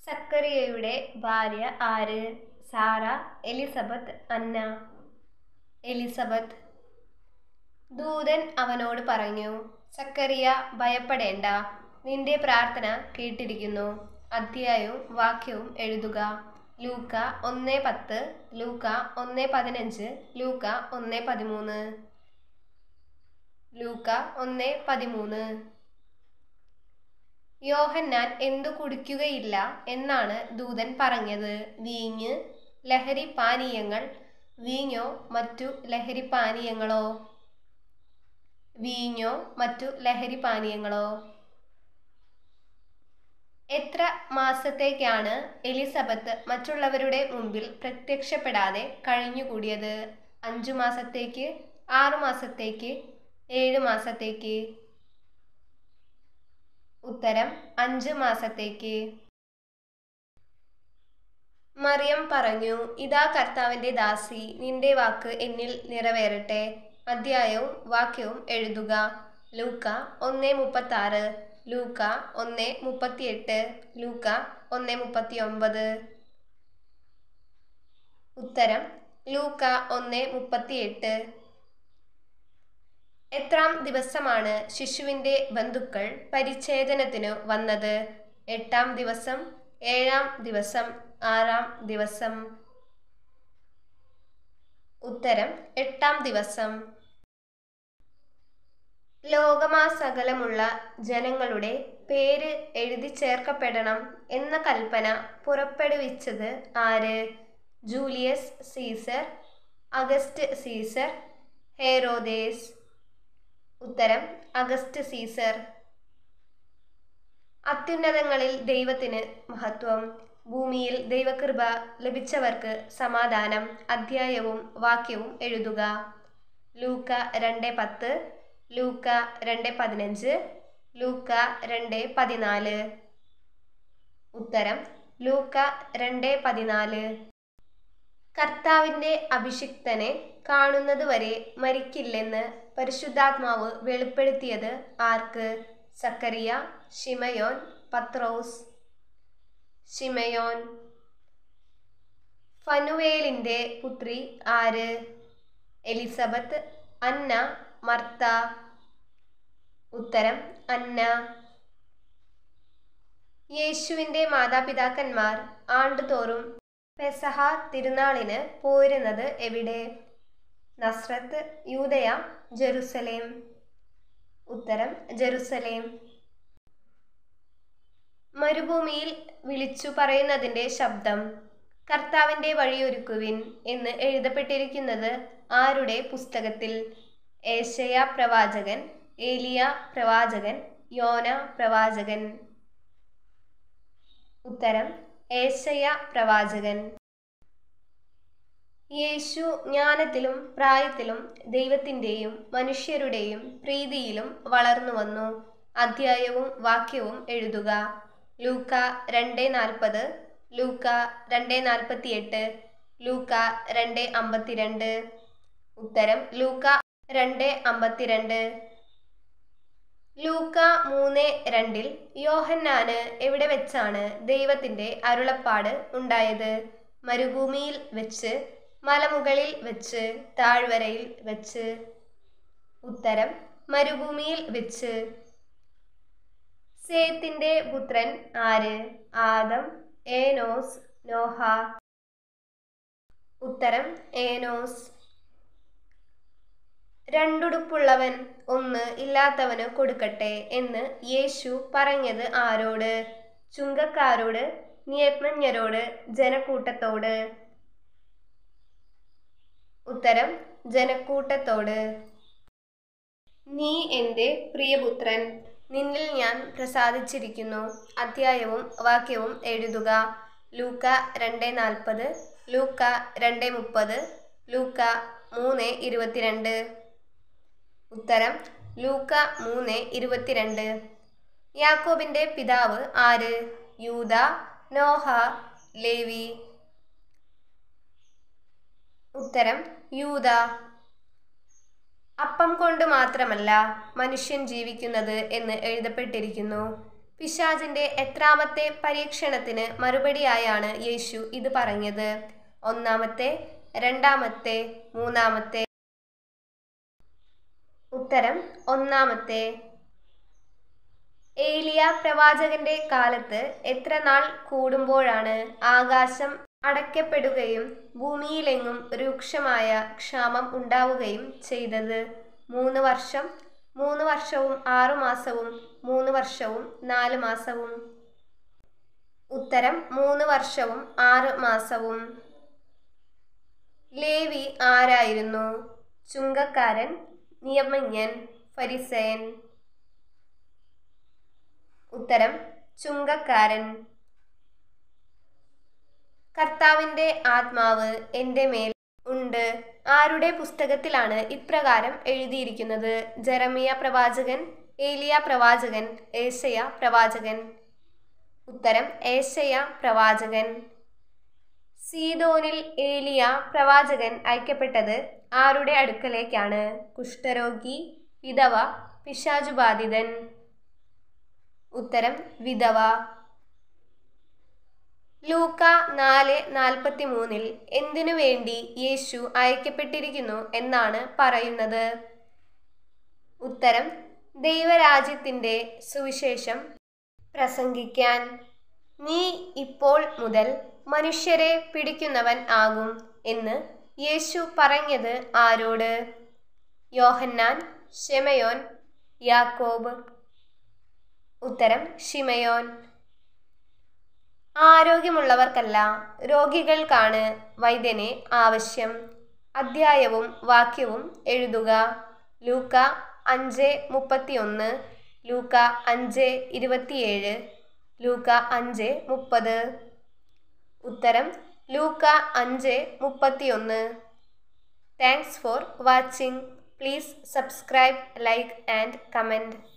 സക്കറിയയുടെ ഭാര്യ ആര്? Sarah, Elizabeth, Anna. Elizabeth. ദൂതൻ അവനോട് പറഞ്ഞു, സക്കറിയ, ഭയപ്പെടേണ്ട, നിന്റെ പ്രാർത്ഥന കേട്ടിരിക്കുന്നു. അദ്ധ്യായവും വാക്യവും എഴുതുക. ലൂക്ക 1:10, ലൂക്ക 1:15, ലൂക്ക 1:13. ലൂക്ക 1:13. യോഹന്നാൻ എന്തു കുടിക്കുകയില്ല എന്നാണ് ദൂതൻ പറഞ്ഞത്? വീഞ്ഞ്, ലഹരി പാനീയങ്ങൾ. വീഞ്ഞോ മറ്റു ലഹരി പാനീയങ്ങളോ? വീഞ്ഞോ മറ്റു ലഹരി പാനീയങ്ങളോ? എത്ര മാസത്തേക്കാണ് എലിസബത്ത് മറ്റുള്ളവരുടെ മുമ്പിൽ പ്രത്യക്ഷപ്പെടാതെ കഴിഞ്ഞുകൂടിയത്? 5 മാസത്തേക്ക്, 6 മാസത്തേക്ക്, 7 മാസത്തേക്ക്? ഉത്തരം 5 മാസത്തേക്ക്. മറിയം പറഞ്ഞു, ഇതാ കർത്താവിന്റെ ദാസി, നിന്റെ വാക്ക് എന്നിൽ നിറവേറട്ടെ. അദ്ധ്യായവും വാക്യവും എഴുതുക. ലൂക്ക 1:36, ലൂക്ക 1:38, ലൂക്ക 1:39. ഉത്തരം ലൂക്ക 1:38. എത്രാം ദിവസമാണ് ശിശുവിന്റെ ബന്ധുക്കൾ പരിച്ഛേദനത്തിനു വന്നത്? 8-ാം ദിവസം, 7-ാം ദിവസം, 6-ാം ദിവസം? ഉത്തരം 8-ാം ദിവസം. ലോകമാസകലമുള്ള ജനങ്ങളുടെ പേര് എഴുതി ചേർക്കപ്പെടണം എന്ന കൽപ്പന പുറപ്പെടുവിച്ചത് ആര്? Julius Caesar, August Caesar, Herodes? ഉത്തരം അഗസ്റ്റ് സീസർ. അത്യുന്നതങ്ങളിൽ ദൈവത്തിന് മഹത്വം, ഭൂമിയിൽ ദൈവകൃപ ലഭിച്ചവർക്ക് സമാധാനം. അദ്ധ്യായവും വാക്യവും എഴുതുക. ലൂക്ക 2:10, ലൂക്ക 2:15, ലൂക്ക 2:14. ഉത്തരം ലൂക്ക 2:14. കർത്താവിന്റെ അഭിഷിക്തനെ കാണുന്നതുവരെ മരിക്കില്ലെന്ന് പരിശുദ്ധാത്മാവ് വെളിപ്പെടുത്തിയത് ആർക്ക്? സക്കറിയ, ശിമയോൻ, പത്രോസ്? ശിമയോൻ. ഫനുവേലിന്റെ പുത്രി ആര്? Elizabeth, Anna, Martha? ഉത്തരം അന്ന. യേശുവിന്റെ മാതാപിതാക്കന്മാർ ആണ്ടുതോറും പെസഹ തിരുനാളിന് പോരുന്നത് എവിടെ? Nazareth, Judea, Jerusalem? ഉത്തരം ജെറുസലേം. മരുഭൂമിയിൽ വിളിച്ചു പറയുന്നതിന്റെ ശബ്ദം? കർത്താവിന്റെ വഴിയൊരുക്കുവിൻ എന്ന് എഴുതപ്പെട്ടിരിക്കുന്നത് ആരുടെ പുസ്തകത്തിൽ? ഏശയ്യാ പ്രവാചകൻ, ഏലിയ പ്രവാചകൻ, യോന പ്രവാചകൻ? ഉത്തരം ഏശയ്യാ പ്രവാചകൻ. യേശു ജ്ഞാനത്തിലും പ്രായത്തിലും ദൈവത്തിന്റെയും മനുഷ്യരുടെയും പ്രീതിയിലും വളർന്നുവന്നു. അദ്ധ്യായവും വാക്യവും എഴുതുക. ലൂക്ക 2:40, ലൂക്ക 2:48, ലൂക്ക 2:52. ഉത്തരം ലൂക്ക 2:52. ലൂക്ക 3:2 യോഹന്നാന് എവിടെ വെച്ചാണ് ദൈവത്തിന്റെ അരുളപ്പാട് ഉണ്ടായത്? മരുഭൂമിയിൽ വെച്ച്, മലമുകളിൽ വെച്ച്, താഴ്വരയിൽ വെച്ച്? ഉത്തരം മരുഭൂമിയിൽ വെച്ച്. സേത്തിന്റെ പുത്രൻ ആര്? ആദം, ഏനോസ്, നോഹ? ഉത്തരം ഏനോസ്. രണ്ടുടുപ്പുള്ളവൻ ഒന്ന് ഇല്ലാത്തവന് കൊടുക്കട്ടെ എന്ന് യേശു പറഞ്ഞത് ആരോട്? ചുങ്കക്കാരോട്, നിയമജ്ഞരോട്, ജനക്കൂട്ടത്തോട്? ഉത്തരം ജനക്കൂട്ടത്തോട്. നീ എൻ്റെ പ്രിയപുത്രൻ, നിന്നിൽ ഞാൻ പ്രസാദിച്ചിരിക്കുന്നു. അദ്ധ്യായവും വാക്യവും എഴുതുക. ലൂക്ക 2:40, ലൂക്ക 2:30, ലൂക്ക 3:22. ഉത്തരം ലൂക്ക 3:22. യാക്കോബിന്റെ പിതാവ് ആര്? യൂദ, നോഹ, ലേവി? ഉത്തരം യൂദ. അപ്പം കൊണ്ട് മാത്രമല്ല മനുഷ്യൻ ജീവിക്കുന്നത് എന്ന് എഴുതപ്പെട്ടിരിക്കുന്നു. പിശാചിന്റെ എത്രാമത്തെ പരീക്ഷണത്തിന് മറുപടിയായാണ് യേശു ഇത് പറഞ്ഞത്? ഒന്നാമത്തെ, രണ്ടാമത്തെ, മൂന്നാമത്തെ? ഉത്തരം ഒന്നാമത്തെ. ഏലിയ പ്രവാചകന്റെ കാലത്ത് എത്ര നാൾ കൂടുമ്പോഴാണ് ആകാശം അടയ്ക്കപ്പെടുകയും ഭൂമിയിലെങ്ങും രൂക്ഷമായ ക്ഷാമം ഉണ്ടാവുകയും ചെയ്തത്? 3 വർഷം, 3 വർഷവും 6 മാസവും, 3 വർഷവും 4 മാസവും? ഉത്തരം 3 വർഷവും 6 മാസവും. ലേവി ആരായിരുന്നു? ചുങ്കക്കാരൻ, നിയമജ്ഞൻ, ഫരിസേയൻ? ഉത്തരം ചുങ്കക്കാരൻ. കർത്താവിന്റെ ആത്മാവ് എൻ്റെ മേൽ ഉണ്ട്. ആരുടെ പുസ്തകത്തിലാണ് ഇപ്രകാരം എഴുതിയിരിക്കുന്നത്? ജെറമിയ പ്രവാചകൻ, ഏലിയ പ്രവാചകൻ, ഏശയ്യ പ്രവാചകൻ? ഉത്തരം ഏശയ്യ പ്രവാചകൻ. സീദോനിൽ ഏലിയ പ്രവാചകൻ അയക്കപ്പെട്ടത് ആരുടെ അടുക്കലേക്കാണ്? കുഷ്ഠരോഗി, വിധവ, പിശാചുബാധിതൻ? ഉത്തരം വിധവ. ലൂക്ക 4:43 എന്തിനു വേണ്ടി യേശു അയക്കപ്പെട്ടിരിക്കുന്നു എന്നാണ് പറയുന്നത്? ഉത്തരം ദൈവരാജ്യത്തിന്റെ സുവിശേഷം പ്രസംഗിക്കാൻ. നീ ഇപ്പോൾ മുതൽ മനുഷ്യരെ പിടിക്കുന്നവൻ ആകും എന്ന് യേശു പറഞ്ഞത് ആരോട്? യോഹന്നാൻ, ശിമയോൻ, യാക്കോബ്? ഉത്തരം ശിമയോൻ. ആരോഗ്യമുള്ളവർക്കല്ല, രോഗികൾക്കാണ് വൈദ്യനെ ആവശ്യം. അധ്യായവും വാക്യവും എഴുതുക. ലൂക്ക 5:31, ലൂക്ക 5:27, ലൂക്ക 5:30? ഉത്തരം ലൂക്ക 5:31. Thanks for watching. Please subscribe, like and comment.